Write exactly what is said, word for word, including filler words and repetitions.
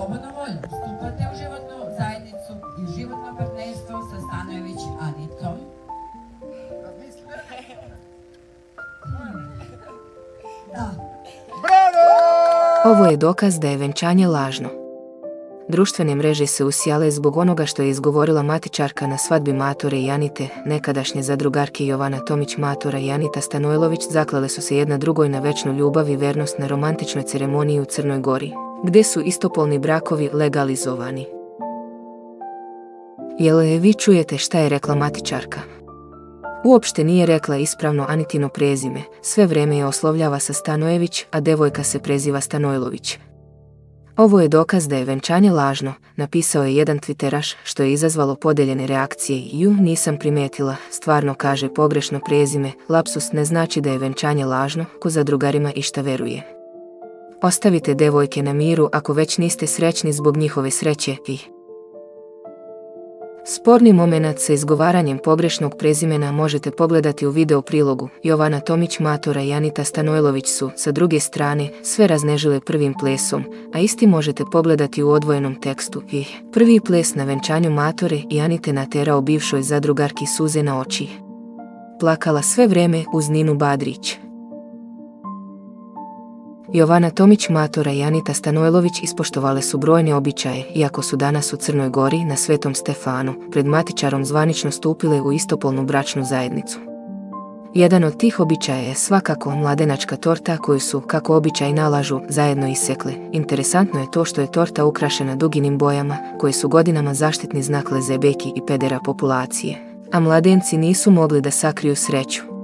slobodnom voljom stupate u životnu zajednicu i životno partnerstvo sa Stanojević Anitom. Da. Ovo je dokaz da je venčanje lažno. Društvene mreže se usijale zbog onoga što je izgovorila matičarka na svadbi Matore i Anite, nekadašnje zadrugarke Jovana Tomić Matora i Anita Stanojlović zaklale su se jedna drugoj na večnu ljubav i vernost na romantičnoj ceremoniji u Crnoj Gori, gdje su istopolni brakovi legalizovani. Jel vi čujete šta je rekla matičarka? Uopšte nije rekla ispravno Anitino prezime, sve vrijeme je oslovljava sa Stanojević, a devojka se preziva Stanojlović. Ovo je dokaz da je venčanje lažno, napisao je jedan twitteraš, što je izazvalo podeljene reakcije. Ju, nisam primetila, stvarno kaže pogrešno prezime, lapsus ne znači da je venčanje lažno, ko zadrugarima išta veruje. Ostavite devojke na miru ako već niste srećni zbog njihove sreće i... Sporni momenat sa izgovaranjem pogrešnog prezimena možete pogledati u video prilogu. Jovana Tomić Matora i Anita Stanojlović su, sa druge strane, sve raznežile prvim plesom, a isti možete pogledati u odvojenom tekstu. I prvi ples na venčanju Matore i Anite naterao bivšoj zadrugarki suze na oči. Plakala sve vreme uz Ninu Badrić. Jovana Tomić Matora i Anita Stanojlović ispoštovale su brojne običaje, iako su danas u Crnoj Gori na Svetom Stefanu pred matičarom zvanično stupile u istopolnu bračnu zajednicu. Jedan od tih običaja je svakako mladenačka torta koju su, kako običaj nalažu, zajedno isekle. Interesantno je to što je torta ukrašena duginim bojama, koji su godinama zaštitni znak lezebeki i pedera populacije, a mladenci nisu mogli da sakriju sreću.